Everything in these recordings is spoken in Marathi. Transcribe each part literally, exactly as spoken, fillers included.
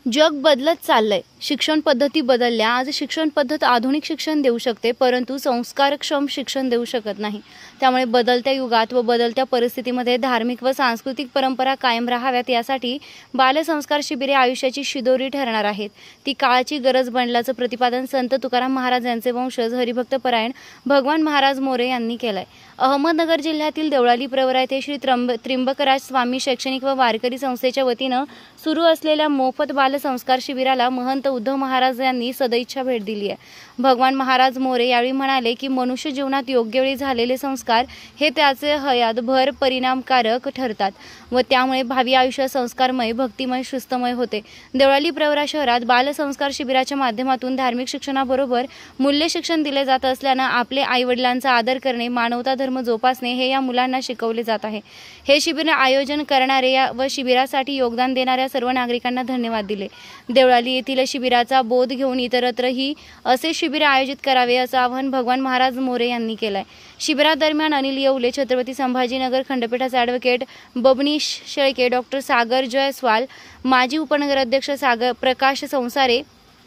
जग बदलत चाललंय, शिक्षण पद्धती बदलल्या। आज शिक्षण पद्धत आधुनिक शिक्षण देऊ शकते, परंतु संस्कारक्षम शिक्षण देऊ शकत नाही। त्यामुळे बदलत्या युगात व बदलत्या परिस्थितीमध्ये धार्मिक व सांस्कृतिक परंपरा कायम राहाव्यात यासाठी बालसंस्कार शिबिरे आयुष्याची शिदोरी ठरणार आहेत। ती काळाची गरज बनल्याचं प्रतिपादन संत तुकाराम महाराज यांचे वंशज हरिभक्त परायण भगवान महाराज मोरे यांनी केलंय। अहमदनगर जिल्ह्यातील देवळाली प्रवरा येथे श्री त्र्यंबकराज स्वामी शैक्षणिक व वारकरी संस्थेच्या वतीनं सुरू असलेल्या मोफत बालसंस्कार शिबिराला महंत उद्धव महाराज यांनी सदिच्छा भेट दिली आहे। भगवान महाराज मोरे यावेळी म्हणाले की मनुष्य जीवनात योग्य वेळी झालेले संस्कार हे त्याचे हयातभर परिणामकारक ठरतात व त्यामुळे भावी आयुष्य संस्कारमय, भक्तिमय, शिस्तमय होते। देवळाली प्रवरा शहरात बालसंस्कार शिबिराच्या माध्यमातून धार्मिक शिक्षणाबरोबर मूल्य शिक्षण दिले जात असल्यानं आपले आईवडिलांचा आदर करणे, मानवता धर्म जोपासणे हे या मुलांना शिकवले जात आहे। हे शिबिर आयोजन करणारे व शिबिरासाठी योगदान देणाऱ्या सर्व नागरिकांना धन्यवाद दिले। देवळाली येथील शिबिराचा बोध घेऊन इतरत्रही असे शिबिर आयोजित करावे असं आवाहन भगवान महाराज मोरे यांनी केलंय। शिबिरादरम्यान अनिल येवले, छत्रपती संभाजीनगर खंडपीठाचे ॲडव्होकेट बबनीश शेळके, डॉक्टर सागर जयस्वाल, माजी उपनगराध्यक्ष सागर प्रकाश संसारे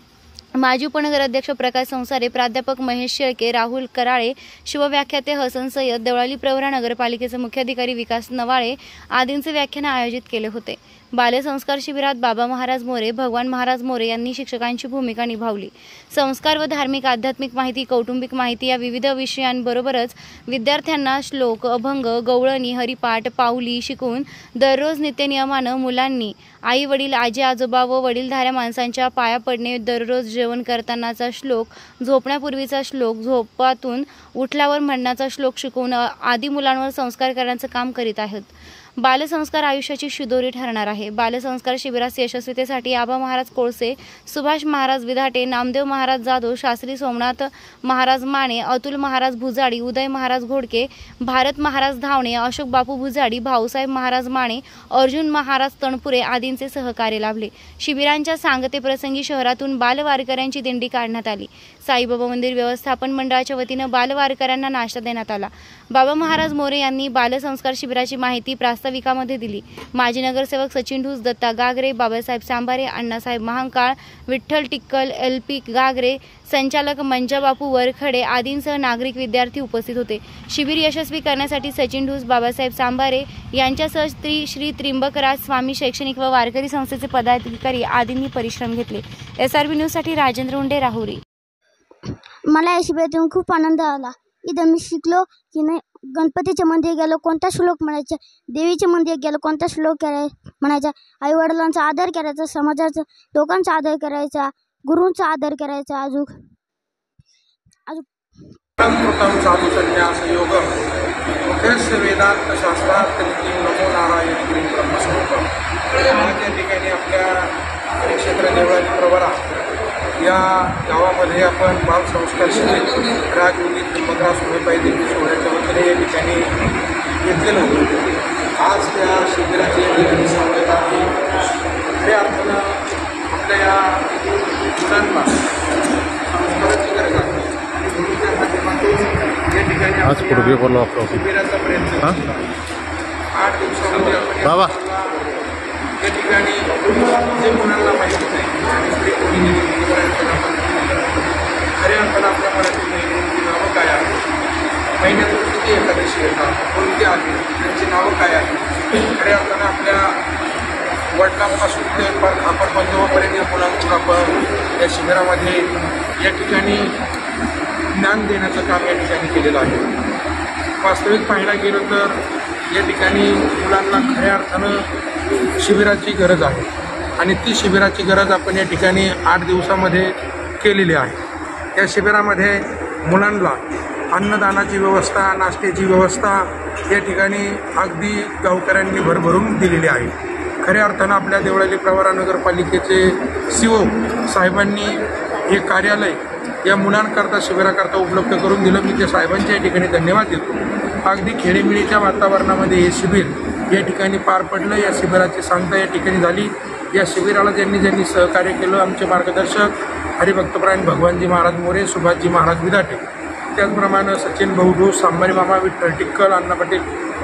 माजी उपनगराध्यक्ष प्रकाश संसारे, प्राध्यापक महेश शेळके, राहुल कराळे, शिवव्याख्याते हसन सय्यद, देवळाली प्रवरा नगरपालिकेचे मुख्याधिकारी विकास नवाळे आदींचे व्याख्यान आयोजित केले होते। बालसंस्कार शिबिरात बाबा महाराज मोरे, भगवान महाराज मोरे यांनी शिक्षकांची भूमिका निभावली। संस्कार व धार्मिक आध्यात्मिक माहिती, कौटुंबिक माहिती या विविध विषयांबरोबरच विद्यार्थ्यांना श्लोक, अभंग, गवळणी, हरिपाठ, पाऊली शिकवून दररोज नित्यनियमानं मुलांनी आई वडील, आजी आजोबा व वडीलधाऱ्या माणसांच्या पाया पडणे, दररोज जेवण करतानाचा श्लोक, झोपण्यापूर्वीचा श्लोक, झोपातून उठल्यावर म्हणण्याचा श्लोक शिकवून आदी मुलांवर संस्कार करण्याचं काम करीत आहेत। बालसंस्कार आयुष्याची शिदोरी ठरणार आहे। बालसंस्कार शिबिरात यशस्वीतेसाठी आबा महाराज कोळसे, सुभाष महाराज विधाटे, नामदेव महाराज जाधव, शास्त्री सोमनाथ महाराज माने, अतुल महाराज भुजाडी, उदय महाराज घोडके, भारत महाराज धावणे, अशोक बापू भुजाडी, भाऊसाहेब महाराज माने, अर्जुन महाराज तणपुरे आदींचे सहकार्य लाभले। शिबिरांच्या सांगतेप्रसंगी शहरातून बालवारकऱ्यांची दिंडी काढण्यात आली। साईबाबा मंदिर व्यवस्थापन मंडळाच्या वतीनं बालवारकऱ्यांना नाश्ता देण्यात आला। बाबा महाराज मोरे यांनी बालसंस्कार शिबिराची माहिती प्रास्ताविकामध्ये दिली। माजी नगरसेवक सचिन ढूस, दत्ता गागरे, बाबासाहेब सांबारे, अण्णासाहेब महांकाळ, विठ्ठल टिक्कल, एल पी गागरे, संचालक मंजाबापू वरखडे आदींसह नागरिक विद्यार्थी उपस्थित होते। शिबिर यशस्वी करण्यासाठी सचिन ढूस, बाबासाहेब सांबारे यांच्यासह श्री श्री त्र्यंबकराज स्वामी शैक्षणिक व वारकरी संस्थेचे पदाधिकारी आदींनी परिश्रम घेतले। एस आर बी न्यूजसाठी राजेंद्र उंडे, राहुरी। मला या शिबिरात येऊन खूप आनंद आला। इथं मी शिकलो की नाही गणपतीचे मंदिर गेलो कोणता श्लोक म्हणायचा, देवीचे मंदिर गेलो कोणता श्लोक कराय म्हणायचा, आई वडिलांचा आदर करायचा, समाजाचा लोकांचा आदर करायचा, गुरूंचा आदर करायचा। अजून अजून साधू संन्यास योग मुख्यस्य वेदांत शास्त्रार्थ नमो नारायण ब्रह्मस्वरूप। त्या ठिकाणी आपल्या क्षेत्र देवळाली प्रवरा या गावामध्ये आपण बालसंस्कार शिबिर राजयोगी त्र्यंबकराज स्वामी देवी सोहळ्याच्या वतीने या ठिकाणी घेतलेलं होतं। आज त्या शिबिराची ठिकाणी सांगता आहे खऱ्या अर्थानं आपल्या या मुलांना संस्काराची गरज आहे आणि म्हणून त्या माध्यमातून या ठिकाणी शिबिराचा प्रयत्न आठ दिवसामध्ये आपण या ठिकाणी जे मुलांना माहिती नाही आणि स्त्री कोणी खऱ्या अर्थानं आपल्या मराठी महिन्यांची नावं काय आहेत, महिन्यातून किती एकादशी येतात, कोणती आहेत, त्यांची नावं काय आहेत, खऱ्या अर्थानं आपल्या वडिलांपासून ते पण आपण बंधुवापर्यंत या मुलांतून आपण या शिबिरामध्ये या ठिकाणी ज्ञान देण्याचं काम या ठिकाणी केलेलं आहे। वास्तविक पाहायला गेलं तर या ठिकाणी मुलांना खऱ्या अर्थानं शिबिराची गरज आहे आणि ती शिबिराची गरज आपण या ठिकाणी आठ दिवसामध्ये केलेली आहे। या शिबिरामध्ये मुलांना अन्नदानाची व्यवस्था, नाश्त्याची व्यवस्था या ठिकाणी अगदी गावकऱ्यांनी भरभरून दिलेली आहे। खऱ्या अर्थानं आपल्या देवळाली प्रवरा नगरपालिकेचे सी ओ साहेबांनी हे कार्यालय या मुलांकरता शिबिराकरता उपलब्ध करून दिलं। मी त्या साहेबांच्या या ठिकाणी धन्यवाद देतो। अगदी खेडेमिडीच्या वातावरणामध्ये हे शिबिर या ठिकाणी पार पडलं। या शिबिराची सांगता या ठिकाणी झाली। या शिबिराला ज्यांनी ज्यांनी सहकार्य केलं आमचे मार्गदर्शक हरिभक्तपरायण भगवानजी महाराज मोरे, सुभाषजी महाराज विधाटे, त्याचप्रमाणे सचिन भाऊ ढोस, सांबारी मामा, विठ्ठल टिक्कल, अण्णा पटेल,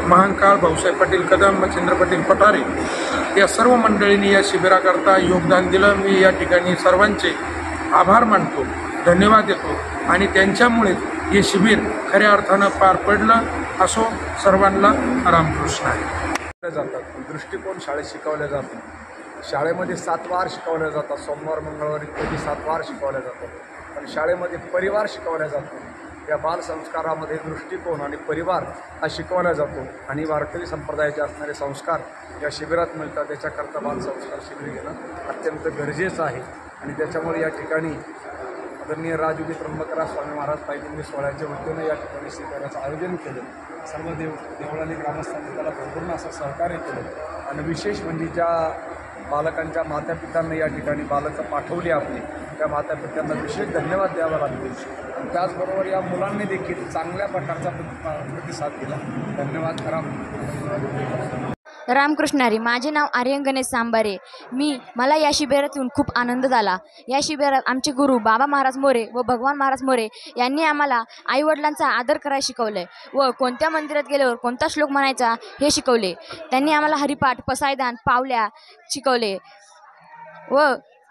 महांकाळ, भाऊसाहेब पाटील कदम, मच्छिंद्र पाटील पठारे या सर्व मंडळींनी या शिबिराकरता योगदान दिलं. मी या ठिकाणी सर्वांचे आभार मानतो, धन्यवाद देतो आणि त्यांच्यामुळे हे शिबिर खऱ्या अर्थानं पार पडलं. असो, सर्वांना रामकृष्ण आहे. जातात दृष्टिकोन शाळेत शिकवल्या जातो. शाळेमध्ये सात वार शिकवल्या जातात. सोमवार मंगळवार इत्यादी सात वार शिकवल्या जातात. पण शाळेमध्ये परिवार शिकवला जातो. या बालसंस्कारामध्ये दृष्टिकोन आणि परिवार हा शिकवला जातो आणि वारकरी संप्रदायाचे असणारे संस्कार या शिबिरात मिळतात. त्याच्याकरता बालसंस्कार शिबिर घेणं अत्यंत गरजेचं आहे आणि त्याच्यामुळे या ठिकाणी आदरणीय राजयोगी त्र्यंबकराज स्वामी महाराज पायगुंडी सोहळ्याच्या वतीनं या ठिकाणी शिबिराचं आयोजन केलं. सर्व देव देवळाने ग्रामस्थांनी त्याला भरपूर असं सहकार्य केलं आणि विशेष म्हणजे ज्या बालकांच्या मातापित्यांना या ठिकाणी बालकं पाठवली आपली, त्या मातापित्यांना विशेष धन्यवाद द्यावा लागतो. आणि त्याचबरोबर या मुलांनी देखील चांगल्या प्रकारचा प्रतिसाद दिला. धन्यवाद. खरा रामकृष्ण हरी. माझे नाव आर्यन गणेश सांबारे. मी मला या शिबिरातून खूप आनंद झाला. या शिबिरात आमचे गुरु बाबा महाराज मोरे व भगवान महाराज मोरे यांनी आम्हाला आईवडिलांचा आदर करायला शिकवले व कोणत्या मंदिरात गेल्यावर कोणता श्लोक म्हणायचा हे शिकवले. त्यांनी आम्हाला हरिपाठ, पसायदान, पावल्या शिकवले व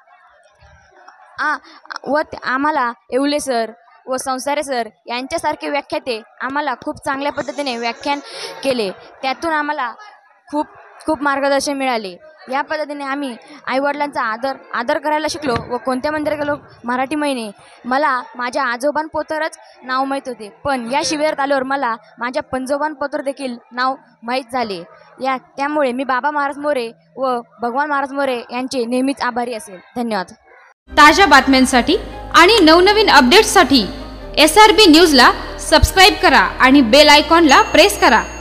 आ व आम्हाला येवले सर व संसारे सर यांच्यासारखे व्याख्याते आम्हाला खूप चांगल्या पद्धतीने व्याख्यान केले. त्यातून आम्हाला खूप खूप मार्गदर्शन मिळाले. या पद्धतीने आम्ही आईवडिलांचा आदर आदर करायला शिकलो व कोणत्या मंदिरात गेलो मराठी महिने मला माझ्या आजोबांपोतरच नाव माहीत होते, पण या शिबिरात आल्यावर मला माझ्या पंजोबांपोतर देखील नाव माहीत झाले. या त्यामुळे मी बाबा महाराज मोरे व भगवान महाराज मोरे यांचे नेहमीच आभारी असेल. धन्यवाद. ताज्या बातम्यांसाठी आणि नवनवीन अपडेट्ससाठी एस आर बी न्यूजला सबस्क्राईब करा आणि बेल आयकॉनला प्रेस करा.